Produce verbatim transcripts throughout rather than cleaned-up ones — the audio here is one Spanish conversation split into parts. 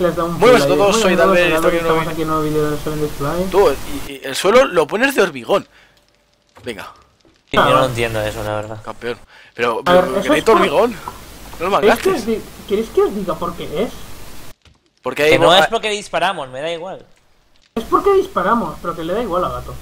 Les da un Buenas a play. todos, Muy soy buenas a Dalver, todos, estoy en un estamos aquí en un nuevo vídeo de Seven Days to Die. Tú, y, y el suelo lo pones de hormigón. Venga, Sí, yo no entiendo eso, la verdad. campeón. Pero, A pero ver, que eso necesito es por- hormigón. No lo ¿Queréis que, os mangastes. di- ¿Queréis que os diga por qué es? Porque hay Que no bo- es porque disparamos, me da igual. Es porque disparamos, pero que le da igual a Gato.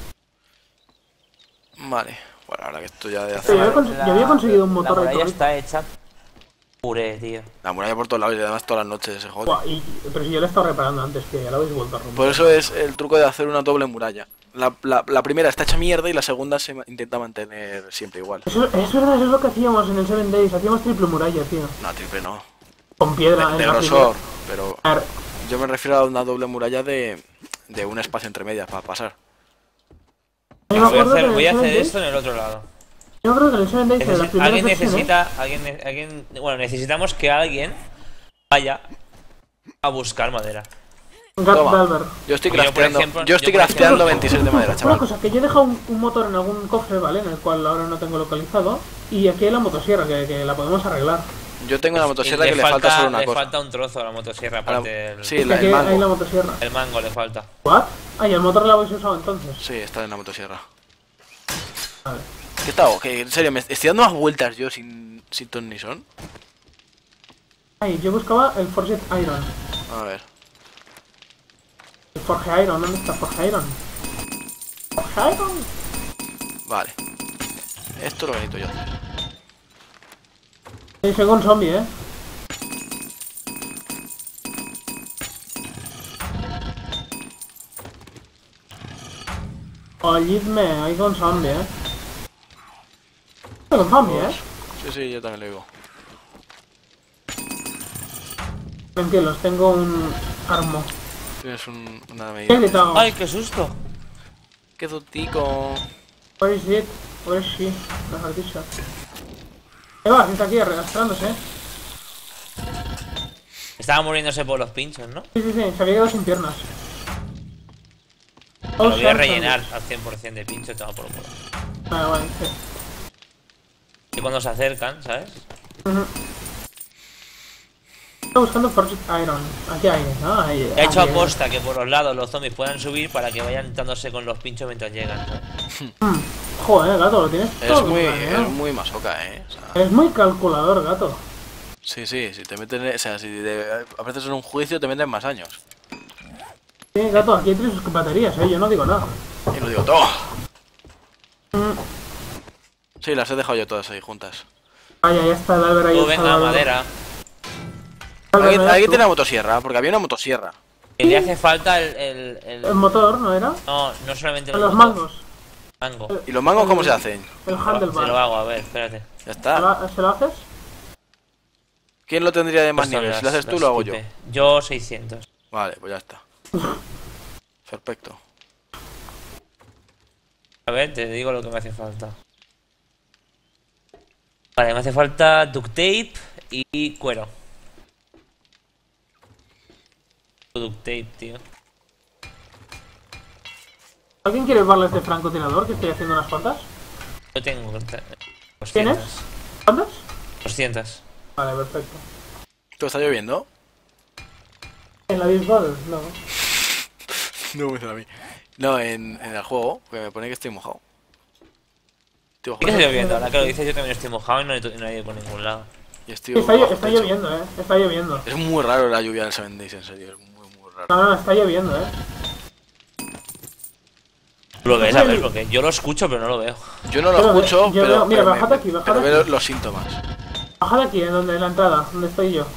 Vale, bueno, ahora que esto ya de Sí, hacer yo había cons- yo había conseguido un motor La ahí muralla correcto. está hecha puré, tío. la muralla por todos lados y además todas las noches se jode. Buah, y- pero si yo la he estado reparando antes, que ya la habéis vuelto a romper. Por eso es el truco de hacer una doble muralla. La, la, la primera está hecha mierda y la segunda se ma- intenta mantener siempre igual. Eso, es verdad, eso es lo que hacíamos en el Seven Days, hacíamos triple muralla, tío. No, triple no. Con piedra De, en de la grosor, pero primera. A ver, yo me refiero a una doble muralla de, de un espacio entre medias para pasar. yo me Voy a acuerdo que hacer, en voy a el hacer Seven esto en el otro lado. Days- Yo creo que en el Seven Days, en las Necesi- primeras alguien versiones, necesita, alguien, ne- alguien, bueno, necesitamos que alguien vaya a buscar madera. Gat Toma. Dalver. Yo estoy Yo, por crafteando, ejemplo- yo estoy yo, por crafteando ejemplo- veintiséis de madera, Una chaval. cosa, que yo he dejado un, un motor en algún cofre, ¿vale? En el cual ahora no tengo localizado. Y aquí hay la motosierra, que, que la podemos arreglar. Yo tengo una motosierra Y que le falta solo una le cosa. falta un trozo a la motosierra, A la- aparte del sí, Es que la, aquí el hay la mango. motosierra. el mango le falta. ¿What? Ah, y el motor lo habéis usado entonces. Sí, está en la motosierra. Vale. ¿Qué tal? Que en serio, me estoy dando más vueltas yo sin, sin ton ni son. Ay, yo buscaba el Forged Iron. A ver. El Forge Iron, ¿dónde está Forge Iron? Forge Iron. Vale. Esto lo necesito yo hacer. Sí, soy un zombie, eh. Oídme, hay un zombie, eh. Hay un zombie, eh. Sí, sí, yo también lo digo. Tranquilos, tengo un armo. Tienes un, una ¿Qué he medida. gritado? ¡Ay, qué susto! ¡Qué dutico! Where is it? Where is she? Mejor dicho. ¿Qué va? Está aquí arrastrándose, eh. Estaba muriéndose por los pinchos, ¿no? Sí, sí, sí, se había quedado sin piernas. Lo voy a sean rellenar al cien por cien de pincho, toma por culo. zombies. Vale, vale, sí. Y cuando se acercan, ¿sabes? Ujú. Estoy buscando Forged Iron. Aquí hay, ¿no? Ahí, He hecho aquí hay. aposta que por los lados los zombies puedan subir para que vayan dándose con los pinchos mientras llegan, ¿sabes? Mm. Joder, gato, lo tienes Es todo muy, planeado. es muy masoca, eh. O sea, Es muy calculador, gato. sí, sí, si te meten, o sea, si te apareces en un juicio te meten más años. Sí, gato, aquí hay tres baterías, eh. Yo no digo nada. Y lo digo todo. Mm. Sí, las he dejado yo todas ahí juntas. Vaya, ya está el Albert ahí. Tú está el venga, Albert. madera. Albert, Alguien, ¿me das alguien tú? tiene la motosierra, porque había una motosierra. Que le hace falta el, el, el- El motor, ¿no era? No, no solamente el Los motor, mangos. mango. ¿Y los mangos cómo se hacen? El Se lo handlebar. hago, a ver, espérate. Ya ¿Se está. lo, ¿Se lo haces? ¿Quién lo tendría de más Estas son nivel? Si las- lo haces tú, las lo hago yo. tipe. Yo seiscientos. Vale, pues ya está. Perfecto. A ver, te digo lo que me hace falta. Vale, me hace falta duct tape y cuero. Duct tape, tío. ¿Alguien quiere barles de francotirador? Que estoy haciendo unas cuantas. Yo tengo doscientos. ¿Tienes? ¿Cuántas? doscientos. Vale, perfecto. ¿Tú está lloviendo? ¿En la béisbol? No. No me suena a mí. No, en, en el juego, que me pone que estoy mojado. Estoy ¿Qué está mojado. lloviendo? Ahora que lo dices, yo también estoy mojado y no he no he ido por ningún lado. Y estoy Está, llo- bajo está techo. lloviendo, eh. Está lloviendo. Es muy raro la lluvia del Seven Days, en serio. Es muy, muy raro. No, no, está lloviendo, eh. Lo ves, a ver, porque yo lo escucho, pero no lo veo. Yo no lo Yo lo veo- escucho, yo pero, veo- mira, pero, me- bajad aquí, bajad pero veo aquí. los síntomas. Bajad aquí, en donde en la entrada, donde estoy yo.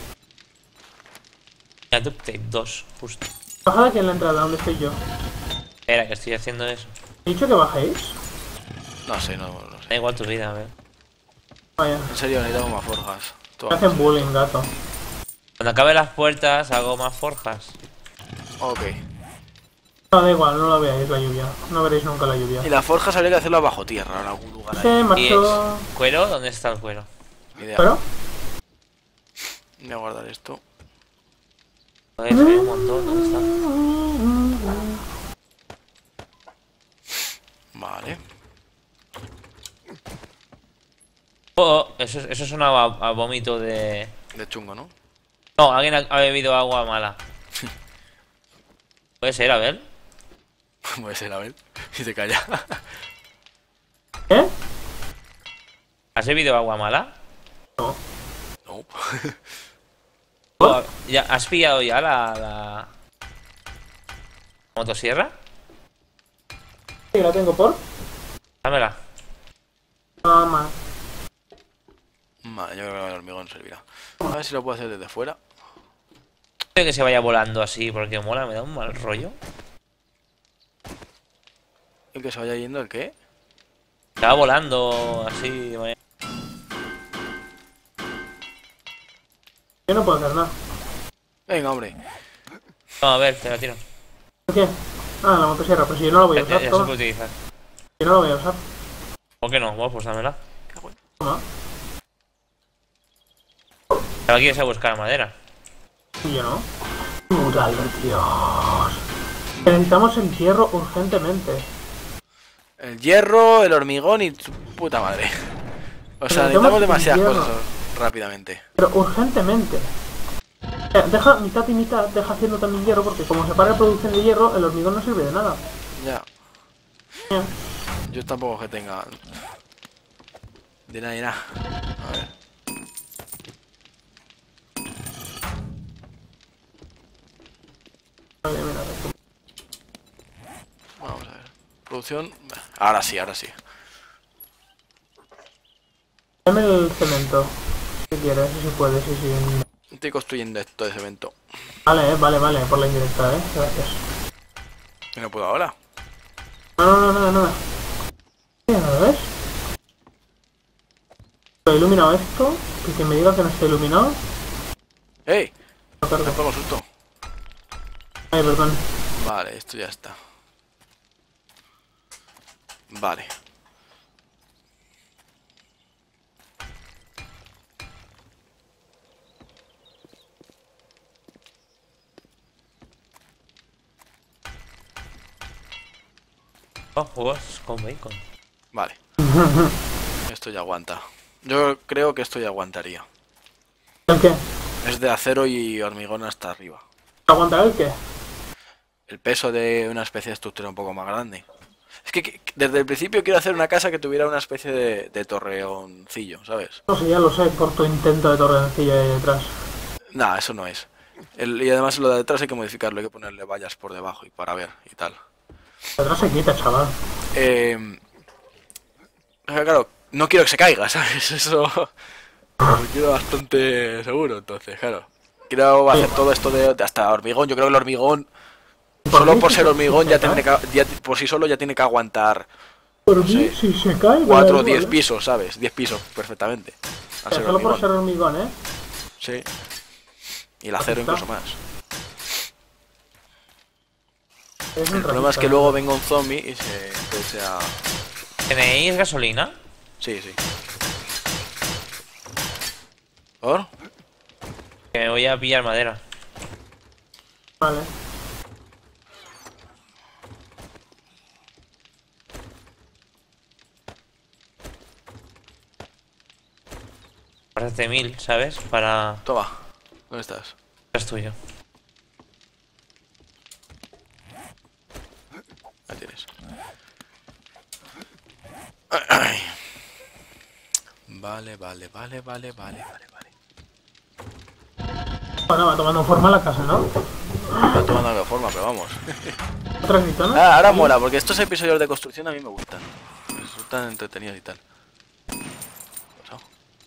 Mira, duct tape dos, justo. Bajad aquí en la entrada, donde estoy yo. Espera, que estoy haciendo eso. ¿He dicho que bajéis? No sé, no, no Da sé. igual tu vida, a ver. Vaya. En serio, necesitamos más forjas. Me Toma. hacen bullying, gato. Cuando acabe las puertas, hago más forjas. Ok. No, da igual, no lo veáis la lluvia. No veréis nunca la lluvia. Y las forjas habría que hacerlas bajo tierra, en algún lugar Sí, ahí. Y es... macho. ¿Cuero? ¿Dónde está el cuero? Idea. ¿Pero? Voy a guardar esto. Joder, hay un montón, ¿dónde está? Vale. Oh, oh, eso, eso sonaba a, a vómito de... De chungo, ¿no? No, alguien ha, ha bebido agua mala. Puede ser, a ver. Puede ser, a ver. Y se calla. ¿Eh? ¿Has bebido agua mala? No. No. Oh, ¿ya has pillado ya la, la... motosierra? Sí, la tengo por. Dámela. Nada más. Vale, yo creo que el hormigón servirá. A ver si lo puedo hacer desde fuera. Quiero que se vaya volando así porque mola, me da un mal rollo. ¿El que se vaya yendo el qué? Se va volando así. me- Yo no puedo hacer nada. Venga, hombre. No, a ver, te la tiro. ¿Por qué? Ah, la motosierra, pues si yo no la voy a Ya, ya- usar, ya se toma. puede utilizar. Yo no la voy a usar. ¿Por qué no? Bueno, pues dámela. Toma. Ahora quieres a buscar madera. Y yo no. Mural de Dios. Necesitamos el hierro urgentemente. El hierro, el hormigón y tu puta madre. O sea, necesitamos Necesitamos demasiadas hierro. cosas rápidamente. Pero urgentemente. Eh, Deja mitad y mitad, deja haciendo también hierro, porque como se para la producción de hierro, el hormigón no sirve de nada. Ya. Eh, Yo tampoco que tenga... De nada y nada. A ver. Vale, mira, esto. Vamos a ver. Producción... Ahora sí, ahora sí. Dame el cemento. Si quieres, si se puede, sí, sí. Estoy construyendo esto de cemento. Vale, eh, vale, vale, por la indirecta, eh. Gracias. ¿Y no puedo ahora? No, no, no, no, no. Mira, ¿lo ves? ¿Lo he iluminado esto? Que quien me diga que no está iluminado. ¡Ey! No, Me perdón. pongo susto. Ay, perdón. Vale, esto ya está. Vale. Oh, juegos con bacon. Vale. Esto ya aguanta. Yo creo que esto ya aguantaría. ¿El qué? Es de acero y hormigón hasta arriba. ¿Aguantar el qué? El peso de una especie de estructura un poco más grande. Es que, que- desde el principio quiero hacer una casa que tuviera una especie de, de torreoncillo, ¿sabes? No sé, ya lo sé, por tu intento de torrencilla ahí detrás. Nah, eso no es. El- y además lo de detrás hay que modificarlo, hay que ponerle vallas por debajo y para ver y tal. Detrás se quita, chaval. Eh, claro, no quiero que se caiga, ¿sabes? Eso lo quiero bastante seguro, entonces, claro. Quiero hacer todo esto de, de hasta hormigón. Yo creo que el hormigón, solo mí, por si ser se- hormigón, si ya se tiene cae- que, ya por sí solo ya tiene que aguantar Por no mí, sé, si se cae, me da cuatro o igual, diez ¿eh? pisos, ¿sabes? diez pisos perfectamente. Al Pero ser solo por hormigón. ser hormigón, ¿eh? Sí. Y el acero está. incluso más. Es un El problema es racista, que ¿eh? luego venga un zombie y se empiece a... ¿Tenéis gasolina? Sí, sí. ¿Por? Que me voy a pillar madera. Vale. Parece mil, ¿sabes? Para... Toma. ¿Dónde estás? Es tuyo. Ahí tienes. Ay. Vale, vale, vale, vale, vale, vale, vale. Bueno, va tomando forma la casa, ¿no? Está tomando algo de forma, pero vamos. ¿Otra grito, no? Ah, ahora mola, porque estos episodios de construcción a mí me gustan. Me resultan entretenidos y tal. Pasado.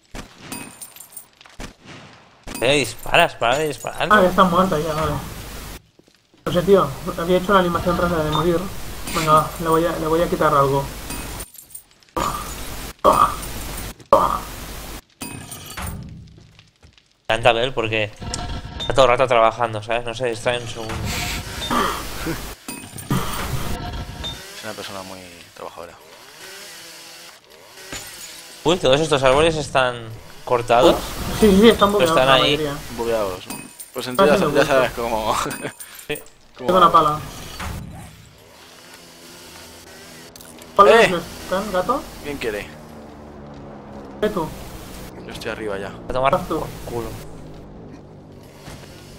Eh, disparas, para de disparar. Ah, ya está muerta ya, vale. No sé, tío, había hecho una animación rara de morir. Venga, va, le voy a, le voy a quitar algo. Toma. Toma. Me encanta ver porque está todo el rato trabajando, ¿sabes? No sé, está en su... Es una persona muy trabajadora. Uy, todos estos árboles están cortados. Sí, sí, sí, están bugueados Están la ahí. mayoría. Bugueados, ¿no? Pues entonces ya, ya sabes cómo... Sí. Tengo una pala. ¿Cuáles ¡Eh! están, gato? ¿Quién quiere? ¿Qué tú? Yo estoy arriba ya. A tomar Haz tú. por culo.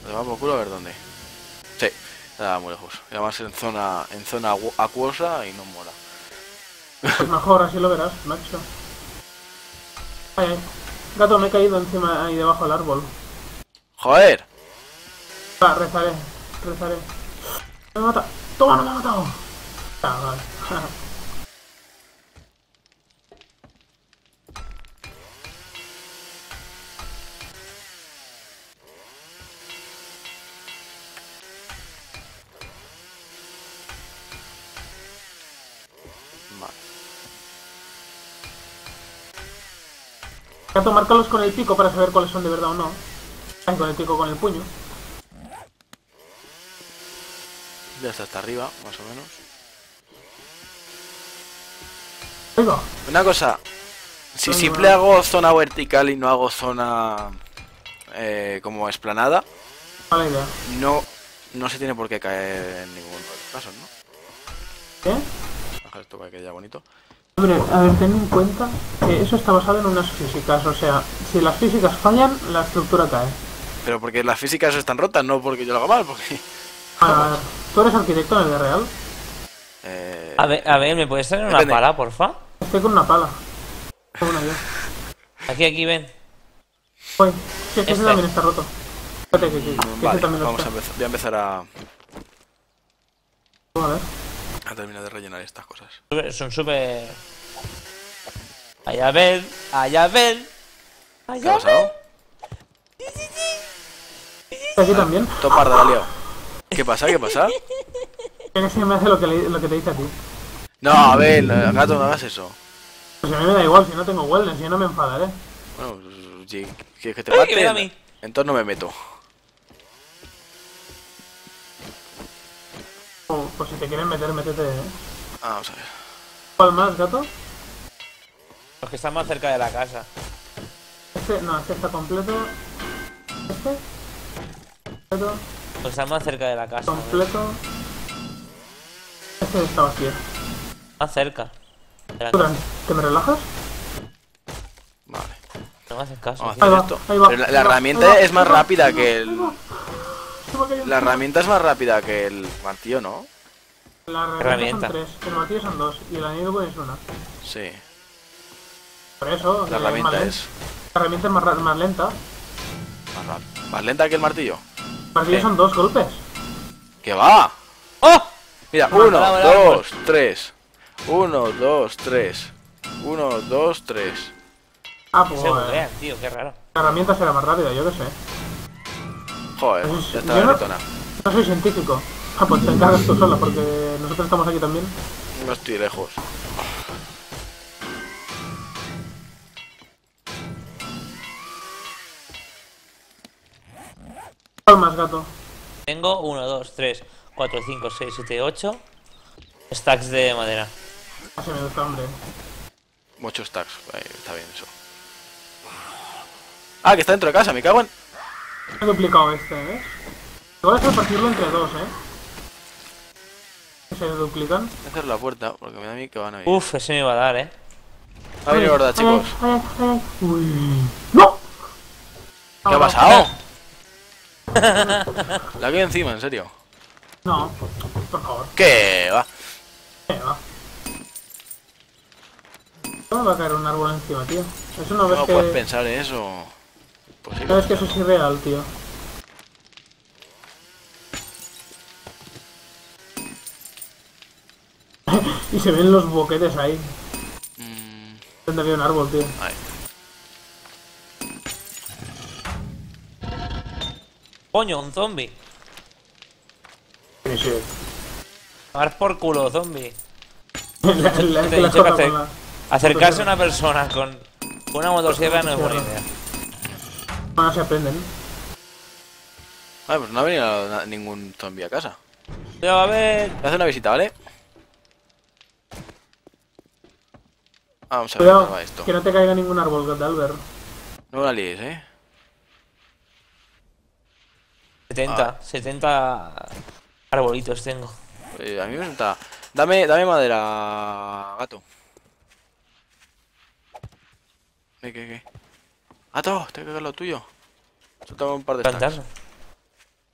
Se va por culo a ver dónde. Sí, está muy lejos. Y además en zona, en zona agu- acuosa y no mola. Pues mejor, así lo verás, macho. Ay, ay. Gato, me he caído encima ahí debajo del árbol. ¡Joder! Va, rezaré, rezaré. Me mata. ¡Toma, no me ha matado! Ah, vale. Vale. Gato, márcalos con el pico para saber cuáles son de verdad o no. Ay, con el pico, con el puño. Ya está hasta arriba, más o menos. Ahí va. Una cosa. Si Ay, siempre bueno. hago zona vertical y no hago zona... Eh, como esplanada, Mala idea. no, no se tiene por qué caer en ninguno de los casos, ¿no? ¿Qué? Dejar esto para que quede bonito. Hombre, a ver, ten en cuenta que eso está basado en unas físicas. O sea, si las físicas fallan, la estructura cae. Pero porque las físicas están rotas, no porque yo lo haga mal, porque... A ver, ¿tú eres arquitecto en el de real? Eh, A ver, a ver, ¿me puedes traer una Depende. pala, porfa? Estoy con una pala. Tengo una yo. Aquí, aquí, ven. Uy, sí, es que ese Este. también está roto. Espérate, que, que, que mm, vale, ese también lo vamos a está. empezar. Voy a empezar a, A ver. a terminar de rellenar estas cosas. Súper- Son súper... Allá ven, allá ven. ¿Qué ha Allá ven. pasado? Aquí también. Toparda, la he liado. ¿Qué pasa? ¿Qué pasa? Que se me hace lo que, le- lo que te dice a ti. No, a ver, gato, no hagas eso. Pues a mí me da igual, si no tengo wellness, si no me enfadaré. Bueno, pues, si quieres que te Ay, que me da a maten, mí. entonces no me meto. O, pues si te quieren meter, métete, ¿eh? Vamos a ver. ¿Cuál más, gato? Los que están más cerca de la casa. Este, no, este está completo. Este. Completo. Los que están más cerca de la casa. Completo. Este está vacío. Más cerca. De la Duran, casa. ¿te me relajas? Vale. No me haces caso. Vamos a Ahí hacer va, esto. ahí va, Pero la, ahí la va, herramienta ahí va, es más ahí va, rápida ahí va, que ahí el... va. Se me ha caído La encima. herramienta es más rápida que el martillo, ¿no? La herramienta Herramienta. son tres, el martillo son dos y el anillo es una. Sí. Por eso, La eh, herramienta más es lenta. La herramienta es más, ra- más lenta. más, rápida. Más lenta que el martillo. El martillo Bien. son dos golpes. ¡Que va! ¡Oh! Mira, Bravo, uno, bravo, bravo. dos, tres. Uno, dos, tres. Uno, dos, tres. Ah, pues Se eh, buguean, tío, qué raro. la herramienta será más rápida, yo qué sé. Joder, Pues, ya está yo la no- gritona. No soy científico. Ah, pues te encargas tú sola, porque nosotros estamos aquí también. No estoy lejos. ¿Cuál más, gato? Tengo uno, dos, tres, cuatro, cinco, seis, siete, ocho stacks de madera. Así me gusta, hombre. Muchos stacks. Ahí, está bien eso. Ah, que está dentro de casa, me cago en... He duplicado este, ¿ves? Igual es repartirlo entre dos, ¿eh? Que se duplican. Voy a cerrar la puerta porque me da a mí que van a venir. Uf, ese me va a dar, eh. Va a venir horda, Ay, chicos. ay, ay, ay. Uy. ¡No! ¿Qué ha Ah, pasado? La que encima, en serio. No, por favor. ¿Qué va? Eh, va. ¿Cómo va a caer un árbol encima, tío? Eso no ves No que... puedes pensar en eso. Posible. No ves que eso es irreal, tío. Y se ven los boquetes ahí. Mm, Donde había un árbol, tío. ahí. Coño, un zombie. Sí, sí. A dar por culo, zombie. La, la, Te he la, dicho la que corta hacer- con la- Acercarse a una persona con una motosierra no es buena Motosierra. idea. Bueno, se aprenden. Ah, pues no ha venido na- ningún zombie a casa. Pero a ver. Voy a hacer una visita, ¿vale? Vamos a ver cómo Cuidado, va esto. que no te caiga ningún árbol, Dalbert. No me la líes, ¿eh? setenta, setenta arbolitos tengo. Eh, a mí me resulta... Dame, dame madera, gato. ¿Qué, qué, qué? Gato, te he cagado lo tuyo. Suéltame un par de stacks. Plantarlo.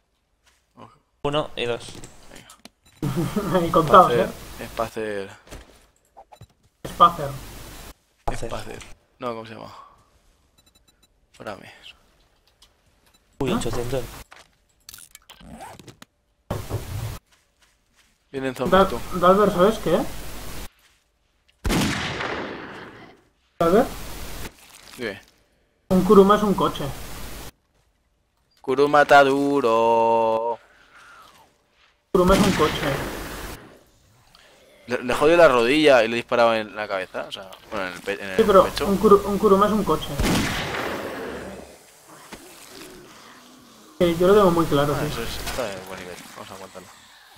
Uno y dos. Ahí contados, Spacer, eh. Spacer. Spacer. Hacer. Spacer. No, ¿cómo se llama? Ahora mismo. Uy, ochocientos. Vienen zombies Dal tú. Dalver, ¿sabes qué? Dalver, Dime. un Kuruma es un coche. Kuruma está duro. Kuruma es un coche. Le, le jodió la rodilla y le disparaba en la cabeza. O sea, bueno, en el, pe en el Sí, pero pecho. un, Kuru un Kuruma es un coche. Eh, yo lo tengo muy claro, Ah, sí. eso es, está de buen nivel. Vamos a aguantarlo.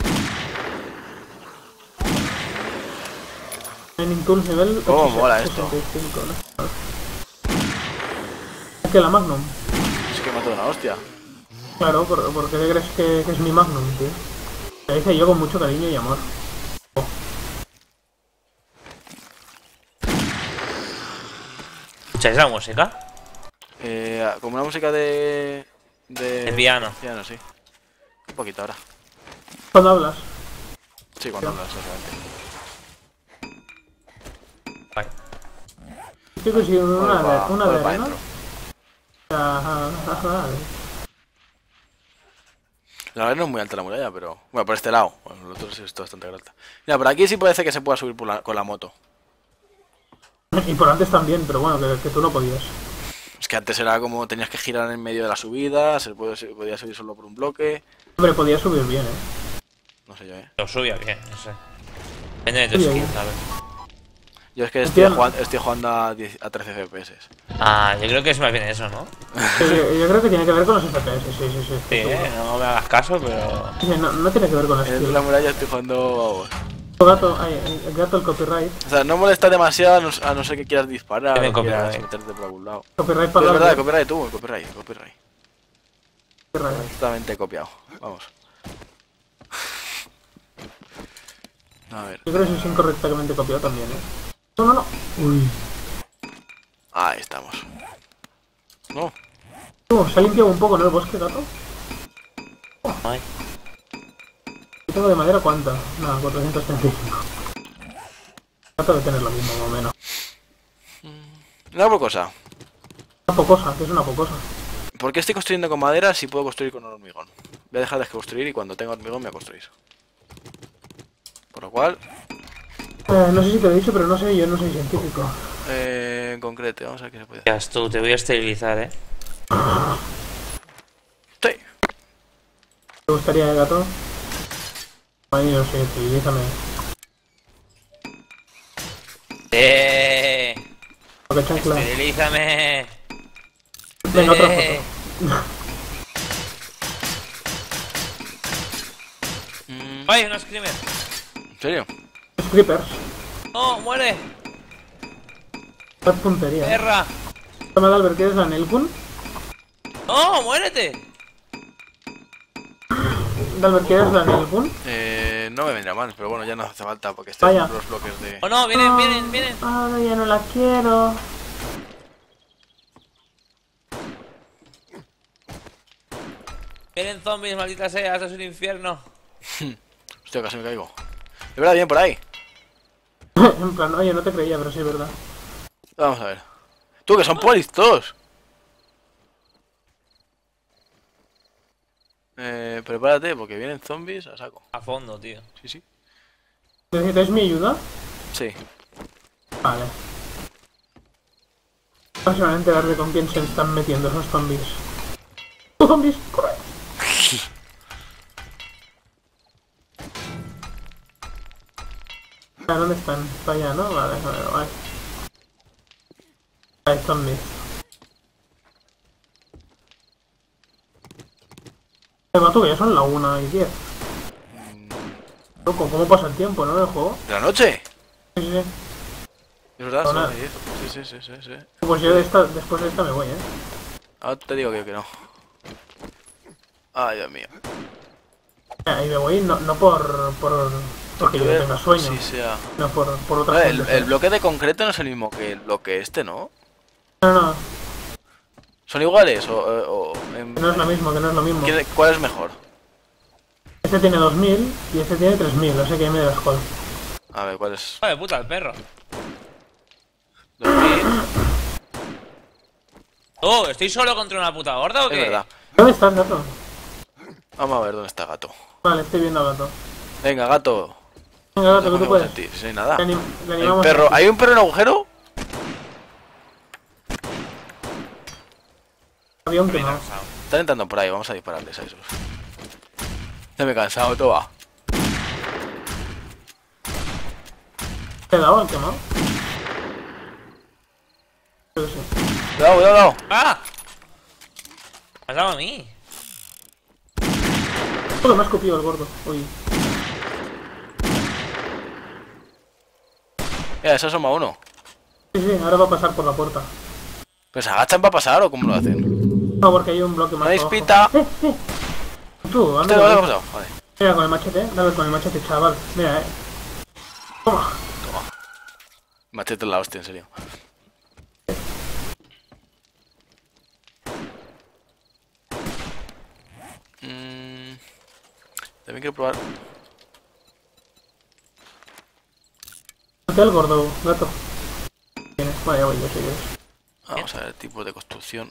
En Tools nivel Oh, ochenta- mola esto. sesenta y cinco, ¿no? Es que la Magnum. Es que mató una hostia. Claro, por, ¿por qué crees que, que es mi Magnum, tío? Lo hice yo con mucho cariño y amor. ¿Escucháis la música? Eh, como una música de... De, De piano. Piano, sí. Un poquito ahora. Cuando hablas. Sí, cuando hablas, exactamente. Vale. Yo que sí, una, Joder, pa- de, una joder, de pa' arena. dentro. Ajá, ajá. La verdad no es muy alta la muralla, pero... Bueno, por este lado. Bueno, el otro sí es bastante alta. Mira, por aquí sí parece que se pueda subir por la- con la moto. Y por antes también, pero bueno, que, que tú no podías. Es que antes era como tenías que girar en medio de la subida, se puede- se podía subir solo por un bloque. Hombre, podías subir bien, eh. No sé yo, eh. Lo subía bien, no sé. Depende de tu Sí, skin, ahí. ¿sabes? Yo es que estoy Entiendo. jugando, estoy jugando a, diez a trece F P S. Ah, yo creo que es más bien eso, ¿no? Yo, yo creo que tiene que ver con los F P S, sí, sí, sí. Sí, eh, no me hagas caso, pero... Sí, no, no tiene que ver con la En skill. la muralla estoy jugando... Vamos. Gato, ay, el gato, el copyright. O sea, no molesta demasiado a no, a no ser que quieras disparar Tiene o quieras copyright. meterte por algún lado. Copyright Pero para es verdad, hablar. copyright tú, copyright, copyright. Copyright. Totalmente copiado. Vamos. A ver. Yo creo que es incorrectamente copiado también, eh. No, no, no. Uy. Ahí estamos. No. Uh, se ha limpiado un poco, ¿no? El bosque, gato. Ay. ¿Yo tengo de madera cuánta? Nada, cuatrocientos treinta y cinco. Gato de tener lo mismo, más o menos. Una por cosa. Una pocosa, que es una pocosa. ¿Por qué estoy construyendo con madera si puedo construir con hormigón? Voy a dejar de construir y cuando tenga hormigón me voy a construir. Por lo cual, Eh, no sé si te lo he dicho, pero no sé, yo no soy científico. eh, en concreto, vamos a ver qué se puede hacer. Ya, tú, te voy a esterilizar, eh. Sí. ¿Te gustaría, gato? Ay, no sé, civilízame. ¡Eh! Porque chancla. ¡Esterilízame! Venga, otra Eh. foto. Mm, ¡Ay, un screamer! ¿En serio? Creepers. ¡No, muere! Qué puntería. ¿eh? ¡Perra! Toma, Albert, ¿quieres la Nelkun? ¡No, muérete! Albert, ¿quieres la Nelkun? Eh, no me vendrá mal, pero bueno, ya no hace falta porque están Vaya. los bloques de... ¡Oh, no! ¡Vienen, vienen, vienen! Ahora ya no la quiero. ¡Vienen zombies, maldita sea! ¡Esto es un infierno! Hostia, casi me caigo. De verdad, bien por ahí. En plan, oye, no te creía, pero sí es verdad. Vamos a ver. Tú, que son polis todos. Eh, prepárate porque vienen zombies a saco. A fondo, tío. Sí, sí. ¿Necesitáis mi ayuda? Sí. Vale. Ahora se van a enterar de con quién se están metiendo esos zombies. ¡Oh, zombies! ¡Corre! Ah, ¿dónde están? Para allá, ¿no? Vale, vale, vale. Hay zombies. Me mato que ya son la una y diez. Loco, ¿cómo pasa el tiempo, no? En el juego. ¿De la noche? Sí, sí, sí. Es verdad, Hola. son las diez. Sí, sí, sí, sí, sí. Pues yo de esta, después de esta me voy, ¿eh? Ahora te digo que, que no. Ay, Dios mío. Ahí me voy, no, no por, por... porque yo Ver tenga sueño. si sea... No por, por otra Vale, el, gente. el bloque de concreto no es el mismo que el bloque este, ¿no? No, no, ¿Son iguales o...? o- o en- que no es lo mismo, que no es lo mismo. ¿quién- ¿Cuál es mejor? Este tiene dos mil y este tiene tres mil, así que ahí me das call. A ver, ¿cuál es? Joder, puta, el perro. dos mil. Oh, ¿estoy solo contra una puta gorda o Es qué? verdad. ¿Dónde estás, gato? Vamos a ver dónde está gato. Vale, estoy viendo al gato. Venga, gato. Venga, gato, que No tú me puedes. sentir, si no hay nada. Le, anim- le Hay un animamos perro. a- ¿Hay un perro en agujero? Avión Estoy quemado. cansado. Están entrando por ahí, vamos a dispararles a esos. Ya me he cansado, toma. ¿Te he dado el quemado? Creo que sí. Cuidado, cuidado, cuidado. ¡Ah! Me has dado a mí. Joder, me ha escupido el gordo. Uy. Mira, se asoma uno. Sí, sí, ahora va a pasar por la puerta. ¿Pero se agachan para pasar o cómo lo hacen? No, porque hay un bloque No más hay abajo. pita. Eh, eh. Tú, Este anda. lo ha pasado. Vale. Mira, con el machete, dale con el machete, chaval. Mira, eh. Toma. Machete en la hostia, en serio. Mm, también quiero probar. Mate al gordo, gato. Viene. Vale, ya voy, ya sé que es. Vamos a ver el tipo de construcción.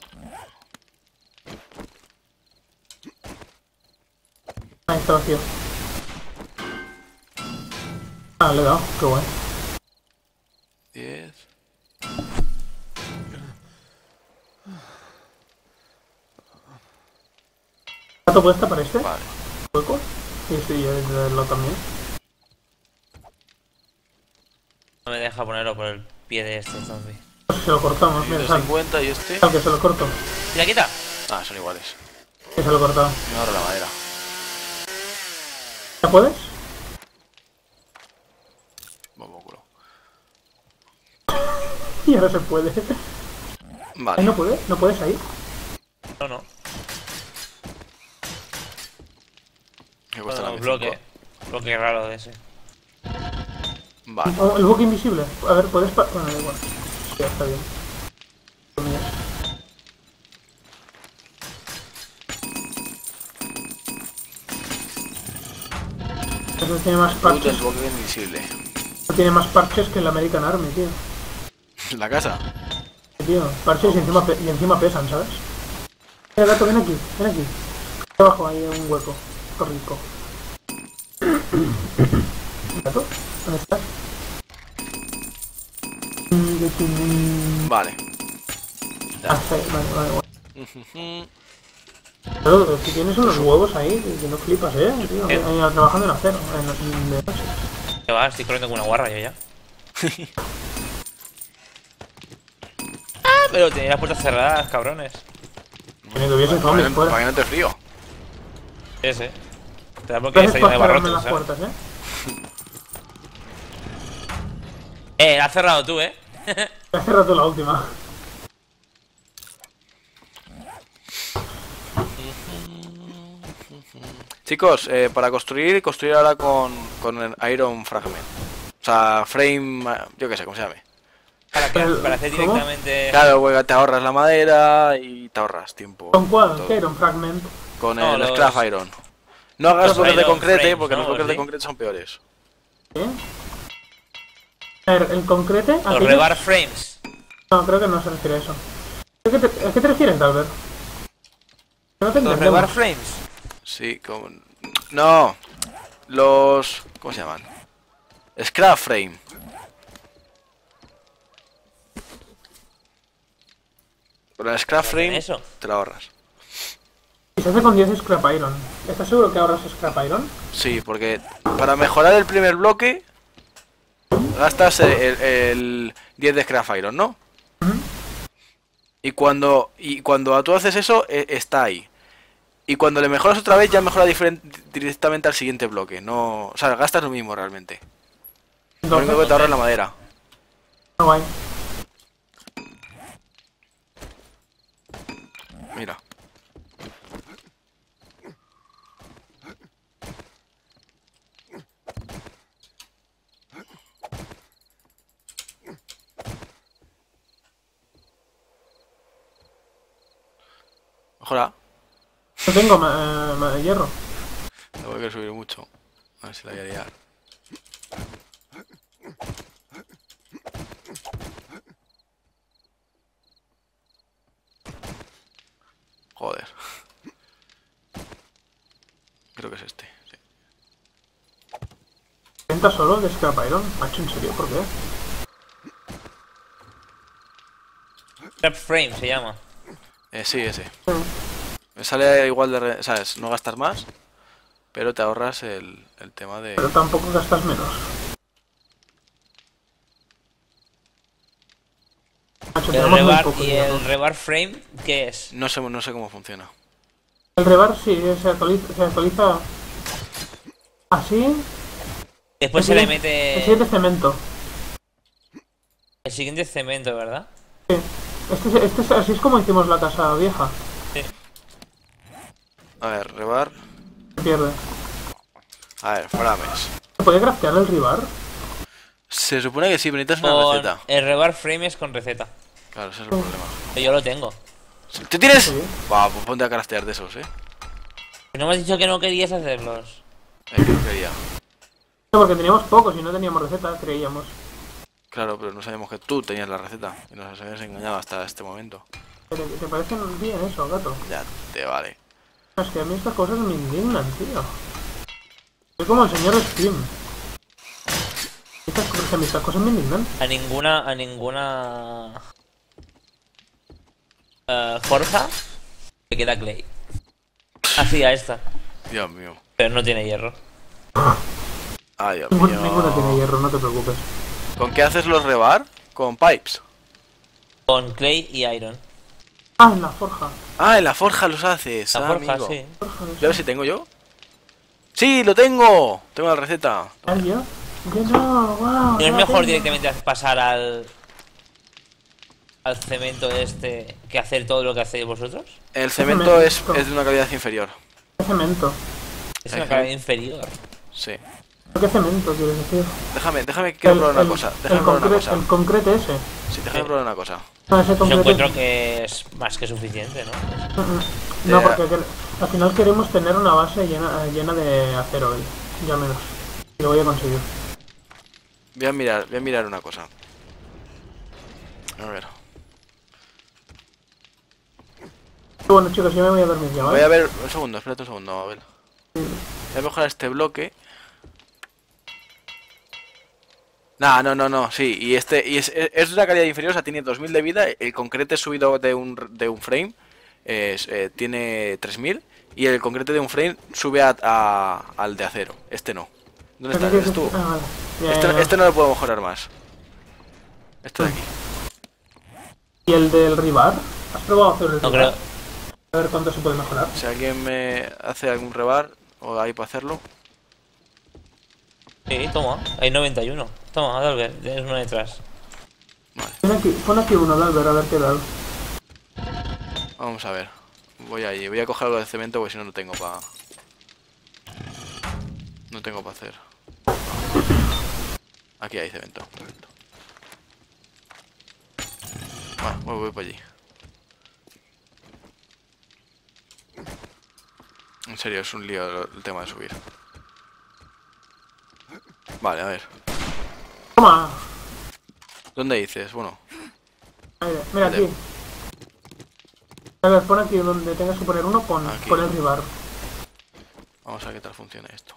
Ahí está vacío. Ah, le he dado, qué guay. diez. ¿Gato puedes tapar este? Vale. ¿Hueco? Sí, sí, yo desde lo también. No me deja ponerlo por el pie de este zombie. Pues se lo cortamos, mira, sal. cincuenta y este. Sal, que se lo corto. Quita, quita. Ah, son iguales. Que se lo he cortado. Me ahorro la madera. ¿Ya puedes? Vamos, culo. Y ahora se puede. Vale. Ahí no puede, no puedes ahí. No, no. Me cuesta la No, M bloque. cinco. Bloque raro de ese. Vale. Oh, el buque invisible. A ver, puedes pa... Bueno, da igual. Ya está bien. Mira. Eso tiene más Puto parches. el bloque invisible. Tiene más parches que el American Army, tío. La casa. Tío, parches y encima, pe- y encima pesan, ¿sabes? Mira, gato, ven aquí, ven aquí. Abajo hay un hueco. Qué rico. ¿Gato? ¿Dónde estás? Vale. Ah, sí, vale, vale, vale. Ujujú. Pero si tienes unos huevos ahí, que que no flipas, ¿eh? Tío, ¿Eh? ahí trabajando en acero, en, en de noche. ¿Qué va? Estoy corriendo con una guarra yo ya. Ah, pero tenía las puertas cerradas, cabrones. Tiene que hubiese Para zombies que no- fuera. para que no te frío. Ese. Te da porque Gracias está por lleno de cerrarme barrotes, las ¿sabes? puertas, ¿eh? Eh, la has cerrado tú, eh. Te has cerrado tú la última. Chicos, eh, para construir, construir ahora con, con el Iron Fragment. O sea, frame, eh, yo qué sé, ¿cómo se llame? Para, que, Pero, para hacer ¿cómo? directamente. Claro, pues, te ahorras la madera y te ahorras tiempo. ¿Con cuál? todo. ¿Qué era un fragment? Con No, el los- Scrap Iron. No hagas Los bloques de Iron concrete frames, porque ¿no? los bloques de ¿Sí? concrete son peores. ¿Eh? A ver, el concrete... Los aquellos- rebar frames. No, creo que no se refiere a eso. ¿A qué te, a qué te refieres, Dalbert? No te Los entendemos. rebar frames. Sí, con... No. Los... ¿Cómo se llaman? Scrap Frame. Con el Scrap ¿Hacen Frame eso? te lo ahorras. Y se hace con diez scrap iron. ¿Estás seguro que ahorras scrap iron? Sí, porque para mejorar el primer bloque gastas el, el- el diez de Scrap Iron, ¿no? Y cuando y cuando tú haces eso, e- está ahí. Y cuando le mejoras otra vez, ya mejora diferen- directamente al siguiente bloque. No, o sea, gastas lo mismo realmente. Lo único que te ahorra es la madera. No, guay. Mira. Mejora. No tengo ma- eh, ma- hierro. Lo Tengo que subir mucho. A ver si la voy a liar. Joder. Creo que es este. Sí. ¿Cuenta solo de Scrap Iron? Macho, ¿en serio? ¿Por qué? Trap Frame se llama. Eh, sí, ese. Sí. Me sale igual de... Re... ¿Sabes? No gastas más, pero te ahorras el, el tema de... Pero tampoco gastas menos. Macho, El tenemos muy rebar poco y hierro. el rebar frame, ¿qué es? No sé, no sé cómo funciona. El rebar sí, se actualiza, se actualiza así. Después el se le siguiente- El mete siguiente cemento. el siguiente cemento, ¿verdad? Sí. Este, es- este es- así es como hicimos la casa vieja. Sí. A ver, rebar. Se pierde. A ver, frames. ¿Se puede craftear el rebar? Se supone que sí, pero necesitas una Con receta. el rebar frame es con receta. Claro, ese es el problema. Pero yo lo tengo. ¿Tú tienes? Sí. Va, pues ponte a craftear de esos, eh. ¿No me has dicho que no querías hacerlos? Eh, que no quería. No, porque teníamos pocos y no teníamos receta, creíamos. Claro, pero no sabíamos que tú tenías la receta. Y nos habías engañado hasta este momento. ¿Te, te parecen bien eso, gato? Ya te vale. Es que a mí estas cosas me indignan, tío. Soy como el señor Steam. Estas cosas, a mí estas cosas me indignan. A ninguna, a ninguna eh, forja le queda clay. Así a esta, Dios mío. pero no tiene hierro. Ay, Dios Ninguna, mío. ninguna tiene hierro, no te preocupes. ¿Con qué haces los rebar? Con pipes. Con clay y iron. Ah, en la forja. Ah, en la forja los haces. La ah, forja, amigo. sí. Forja de Voy a ver si tengo yo. ¡Sí, lo tengo! Tengo la receta. ¿Ah, yo? Yo no, wow. ¿No es la mejor tengo. directamente pasar al al cemento este que hacer todo lo que hacéis vosotros? El cemento es, cemento. es de una calidad inferior. ¿Qué cemento? Es una Ajá. calidad inferior. Sí. ¿Qué cemento quieres decir? Déjame, déjame que quiero probar una cosa. Déjame el, probar una concre- cosa. el concreto ese. Sí, déjame probar una cosa. No, ese Yo concreto. encuentro que es más que suficiente, ¿no? Mm, mm. No, Eh, porque quer- al final queremos tener una base llena, llena de acero hoy. Ya menos. Y lo voy a conseguir. Voy a mirar, voy a mirar una cosa. A ver. Bueno, chicos, yo me voy a dormir ya, ¿vale? Voy a ver. Un segundo, espérate un segundo, a ver. Voy a mejorar este bloque. Nah, no, no, no, sí, y este y es, es de una calidad inferior, o sea, tiene dos mil de vida, el concreto subido de un, de un frame es, eh, tiene tres mil y el concreto de un frame sube a, a- al de acero, este no. ¿Dónde ¿Pero está? qué ¿Eres tú? quieres? Ah, vale. Ya, ya, Este, ya. este no lo puedo mejorar más. Este de aquí. ¿Y el del ribar? ¿Has probado hacer el No ribar? creo. A ver cuánto se puede mejorar. Si alguien me hace algún rebar o hay para hacerlo. Sí, toma, hay noventa y uno. Toma, Adalbert, tienes uno detrás. Pon aquí, pon aquí uno, Dalber, a ver qué tal. Vamos a ver. Voy allí, voy a coger algo de cemento porque si no no tengo para... No tengo para hacer. Aquí hay cemento, perfecto. Bueno, voy, voy para allí. En serio, es un lío el tema de subir. Vale, a ver. ¡Toma! ¿Dónde dices? Bueno, Mira, mira Vale. aquí. A ver, pon aquí donde tengas que poner uno, pon, Aquí. pon el ribar. vamos a ver qué tal funciona esto.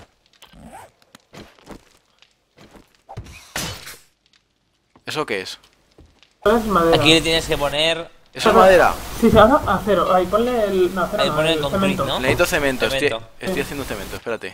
¿Eso qué es? Es madera. Aquí le tienes que poner. ¿Eso es madera? Sí, sí, ahora acero. Ahí, ponle el... No, acero Ahí no, pone el el concrete, cemento. ¿no? Necesito cemento, estoy, Cemento. estoy Sí. haciendo cemento, espérate.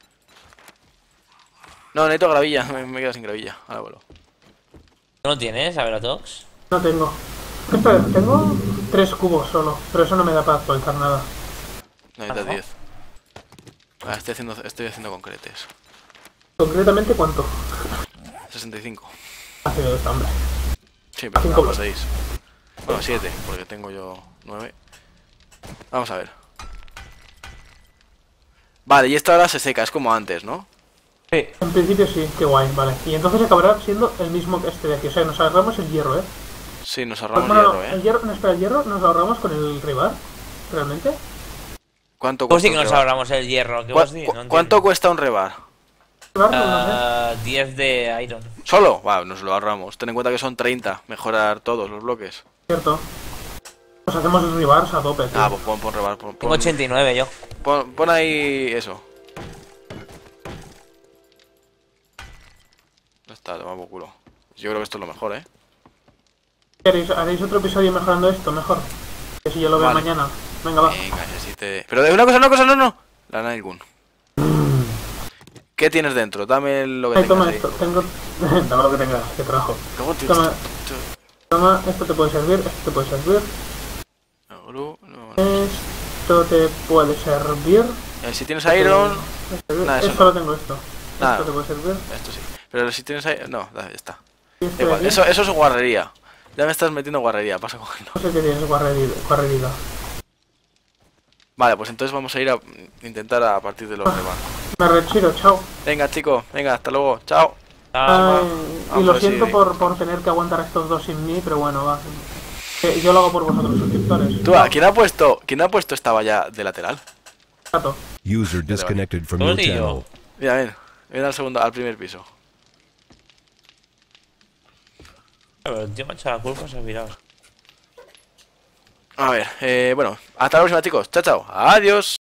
No, necesito gravilla, me, me quedo sin gravilla. Ahora vuelvo. ¿No lo tienes, Averatox? No tengo. Espera, tengo tres cubos solo, pero eso no me da para actualizar nada. Necesitas Ajá. diez. Ah, estoy haciendo, estoy haciendo concretes. Concretamente, ¿cuánto? sesenta y cinco. Ha sido esta, hombre. Sí, pero Cinco no, más. seis. Bueno, siete, porque tengo yo nueve. Vamos a ver. Vale, y esto ahora se seca, es como antes, ¿no? Sí. En principio sí, qué guay, vale. Y entonces acabará siendo el mismo que este de aquí. O sea, nos ahorramos el hierro, ¿eh? Sí, nos Pues ahorramos bueno, hierro, el ¿eh? hierro, no, espera, el hierro nos ahorramos con el ribar. ¿Realmente? ¿Cuánto Pues cuesta sí que un nos rebar? ahorramos el hierro. ¿Qué ¿Cu- vos di? cu- No entiendo. ¿Cuánto cuesta un rebar? Llevarlo, no sé. Ah, diez de iron. ¿Solo? Wow, nos lo ahorramos. Ten en cuenta que son treinta. Mejorar todos los bloques. Cierto. Pues hacemos ribars a tope, tío. Ah, pues pon, pon rebar. Pon, Tengo pon, ochenta y nueve yo. pon, pon ahí eso. Ya está, toma por culo. Yo creo que esto es lo mejor, ¿eh? ¿Queréis, ¿Haréis otro episodio mejorando esto? Mejor. Que si yo lo veo Vale. mañana. Venga, va. Venga, necesite... Pero de una cosa, una cosa, no, no. La Nightgun. ¿Qué tienes dentro? Dame lo que Ay, tengas toma ahí. esto. Tengo... Dame lo que tengas, que trabajo. ¿Cómo te- Toma. tú- Toma, esto te puede servir, esto te puede servir. no, no, no. Esto te puede servir. Eh, Si tienes iron... Nada, eso Esto no. lo tengo esto. Nada. Esto te puede servir. Esto sí. Pero si tienes iron... No, da, ya está. Y esto Da igual, de aquí, eso, eso es guarrería. Ya me estás metiendo guarrería, pasa a cogerlo. no sé qué tienes, guarrería. guarrería. Vale, pues entonces vamos a ir a intentar a partir de los demás. Me retiro, chao. Venga, chicos, venga, hasta luego, chao. Ah, Ay, y Vamos a lo ver siento si- por, por tener que aguantar a estos dos sin mí, pero bueno, va. Que yo lo hago por vosotros, suscriptores. Tú, ¿a quién ha puesto, quién ha puesto esta valla de lateral? Gato. User disconnected from ¿Cómo your digo? channel. Mira, ven, ven al segundo, al primer piso. pero el tío me ha echado la culpa, se ha virado. A ver, eh, bueno, hasta la próxima, chicos. Chao, chao. Adiós.